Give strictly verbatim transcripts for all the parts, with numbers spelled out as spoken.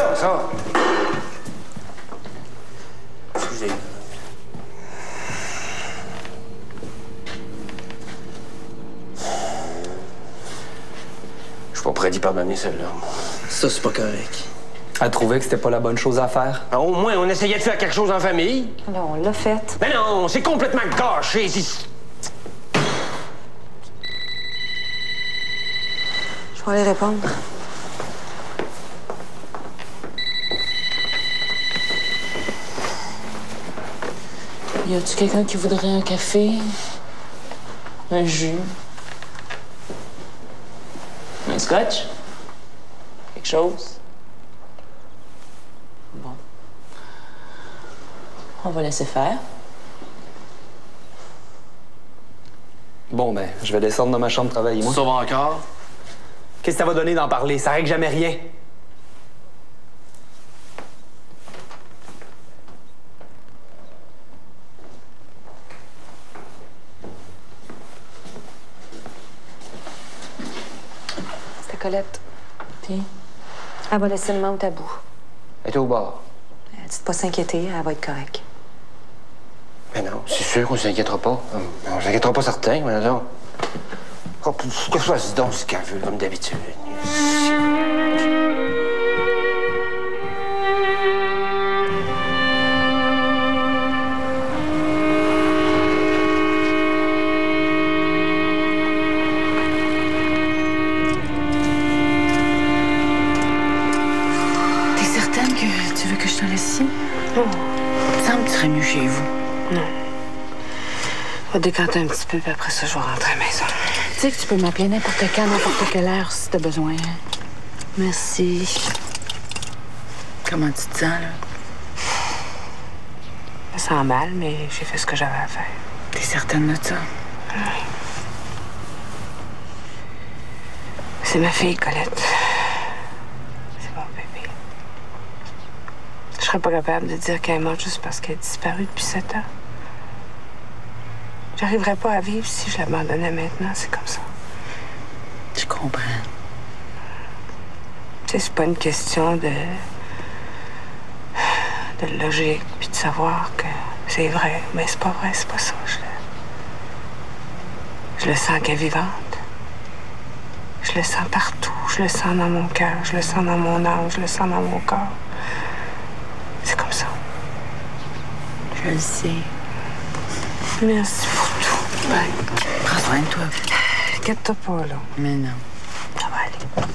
ça, ça. Excusez. Je suis pas prêt d'y pardonner, celle-là. Ça, c'est pas correct. Elle trouvait que c'était pas la bonne chose à faire. Ah, au moins, on essayait de faire quelque chose en famille. Alors, on l'a fait. Mais non, c'est complètement gâché. Je vais aller répondre. Y a-tu quelqu'un qui voudrait un café? Un jus? Un scotch? Quelque chose? Bon. On va laisser faire. Bon, ben, je vais descendre dans ma chambre travailler, moi. Ça va encore? Qu'est-ce que ça va donner d'en parler? Ça règle jamais rien. C'était Colette. Puis? Elle va laisser le mount à bout. Elle est au bord. Elle dit de pas s'inquiéter, elle va être correcte. Mais non, c'est sûr qu'on s'inquiétera pas. On s'inquiétera pas certain, mais non. Oh, que fasse donc ce qu'elle veut, comme d'habitude. T'es certaine que tu veux que je te laisse ici? Non. Il me semble que tu serais mieux chez vous. Non. On va décanter un petit peu, puis après ça, je vais rentrer à la maison. Tu sais que tu peux m'appeler n'importe quand, n'importe quelle heure, si t'as besoin. Merci. Comment tu te sens, là? Je me sens mal, mais j'ai fait ce que j'avais à faire. T'es certaine de ça? Oui. C'est ma fille, Colette. C'est mon bébé. Je serais pas capable de dire qu'elle est morte juste parce qu'elle est disparue depuis sept ans. J'arriverais pas à vivre si je l'abandonnais maintenant, c'est comme ça. Je comprends. Tu sais, c'est pas une question de... de logique, puis de savoir que c'est vrai. Mais c'est pas vrai, c'est pas ça. Je le, je le sens qu'elle est vivante. Je le sens partout. Je le sens dans mon cœur, je le sens dans mon âme, je le sens dans mon corps. C'est comme ça. Je le sais. Merci pour tout. Bye. Prends soin de toi. Inquiète-toi pas, là. Mais non. Ça va aller.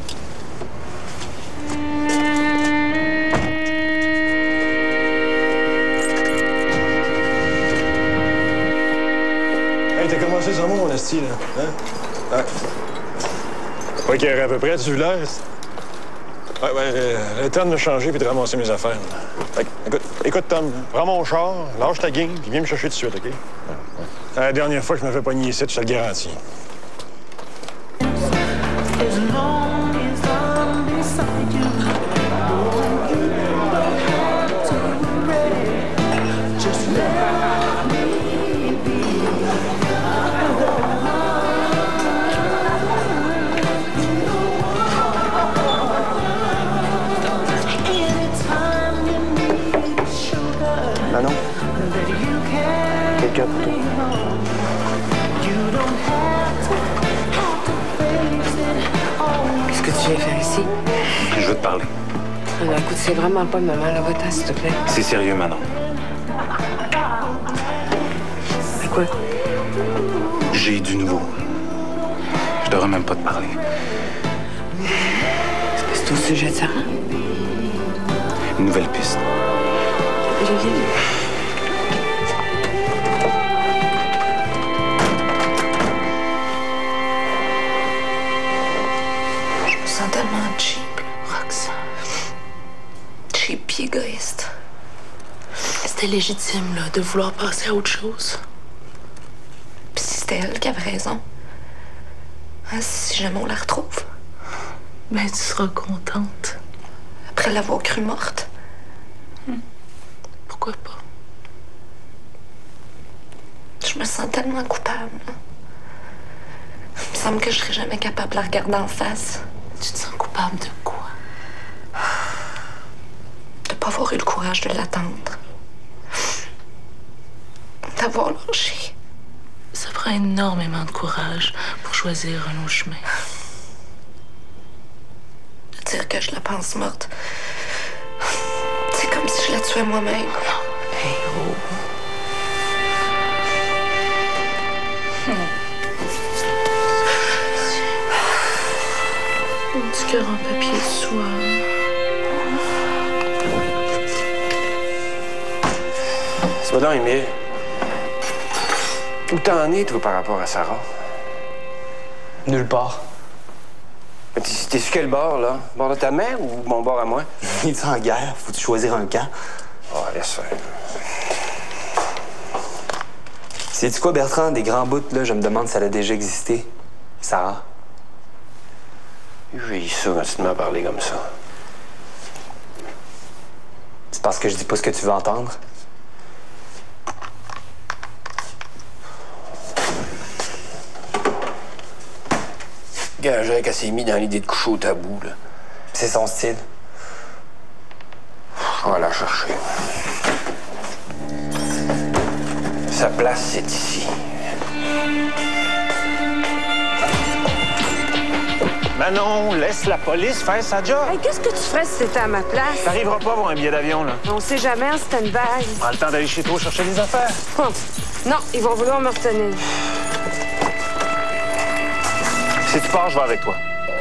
Hey, t'as commencé sans moi, mon esti, là. Hein? Ouais. Pas qu'il y aurait à peu près du l'air. Ouais, ouais, euh, le temps de me changer puis de ramasser mes affaires. Fait que, écoute, écoute, Tom, prends mon char, lâche ta game, puis viens me chercher tout de suite, OK? Ouais, ouais. La dernière fois que je me fais pogner ici, je te le garantis. Manon? Quelqu'un pour toi. Qu'est-ce que tu viens faire ici? Je veux te parler. Non, écoute, c'est vraiment pas le moment, là. Va-t'en, s'il te plaît. C'est sérieux, Manon. C'est quoi? J'ai du nouveau. Je devrais même pas te parler. C'est parce que c'est au sujet de Sarah? Une nouvelle piste. J'ai vu. Je me sens tellement cheap, Roxane. Cheap pis égoïste. C'était légitime, là, de vouloir passer à autre chose. Puis si c'était elle qui avait raison, hein, si jamais on la retrouve, ben tu seras contente. Après l'avoir crue morte. Hmm. Pourquoi pas? Je me sens tellement coupable. Là. Il me semble que je serai jamais capable de la regarder en face. Tu te sens coupable de quoi? avoir eu le courage de l'attendre. D'avoir lâché. Ça prend énormément de courage pour choisir un autre chemin. De dire que je la pense morte, c'est comme si je la tuais moi-même. Hey, oh. Hmm. Un petit cœur en papier de soie. C'est pas donc, Émile. Où t'en es, toi, par rapport à Sarah? Nulle part. T'es t'es sur quel bord, là? Bord de ta mère ou mon bord à moi? Il est en guerre. Faut-tu choisir un camp? Oh, laisse faire. Sais-tu quoi, Bertrand? Des grands bouts, là, je me demande si elle a déjà existé. Sarah? J'ai ça quand tu m'as parlé comme ça. C'est parce que je dis pas ce que tu veux entendre? Gagerais qu'elle s'est mis dans l'idée de coucher au tabou, là. C'est son style. On va la chercher. Sa place, c'est ici. Manon, laisse la police faire sa job. Hey, qu'est-ce que tu ferais si c'était à ma place? T'arriveras pas à avoir un billet d'avion, là. On sait jamais en stand-by. Prends le temps d'aller chez toi chercher des affaires. Hum. Non, ils vont vouloir me retenir. Si tu pars, je vais avec toi.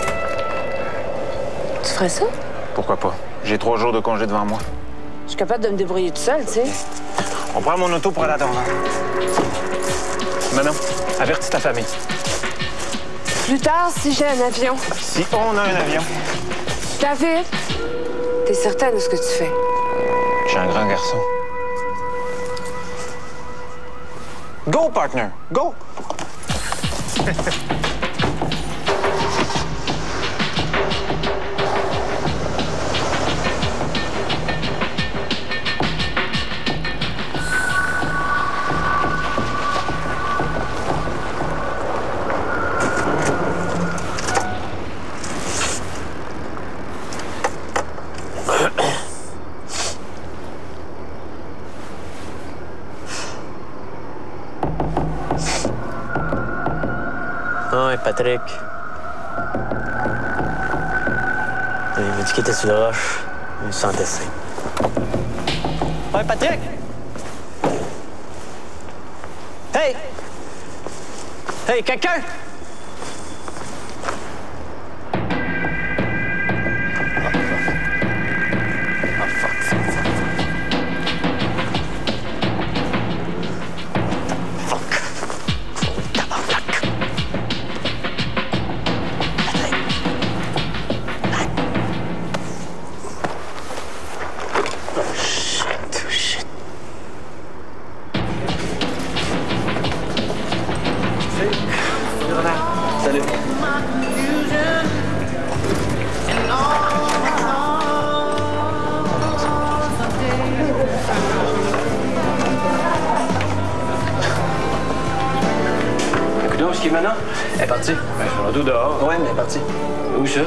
Tu ferais ça? Pourquoi pas? J'ai trois jours de congé devant moi. Je suis capable de me débrouiller tout seul, tu sais. On prend mon auto pour aller à Dorval. Manon, avertis ta famille. Plus tard, si j'ai un avion. Si on a un avion. David, t'es certain de ce que tu fais? Je suis un grand garçon. Go, partner! Go! Ah, ouais, Patrick. Il m'a dit qu'il était sur le roche. Il me sentait sain. Ouais, Patrick! Hey! Hey, quelqu'un! Salut. Écoute, où est-ce qu'il est maintenant? Elle est partie. Ben, je suis rendu dehors. Ouais, mais elle est partie. Où ça?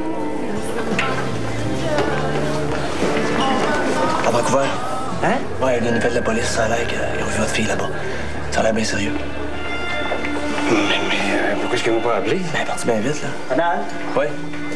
À Vancouver. Hein? Ouais, il y a une nouvelle de la police. Ça a l'air qu'ils ont vu votre fille là-bas. Ça a l'air bien sérieux. Mais, mais euh, pourquoi est-ce qu'ils m'ont pas appelé? Ben, elle est partie bien vite, là. Anal? Ouais.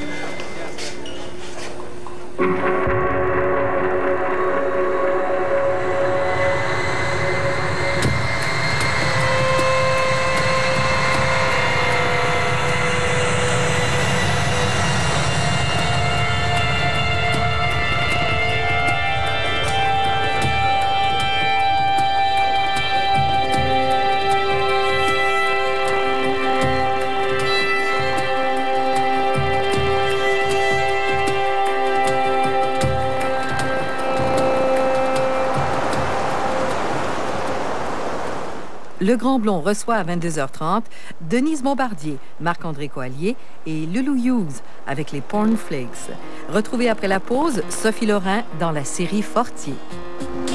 Le Grand Blond reçoit à vingt-deux heures trente Denise Bombardier, Marc-André Coallier et Loulou Hughes avec les Porn Flakes. Retrouvez après la pause Sophie Lorrain dans la série Fortier.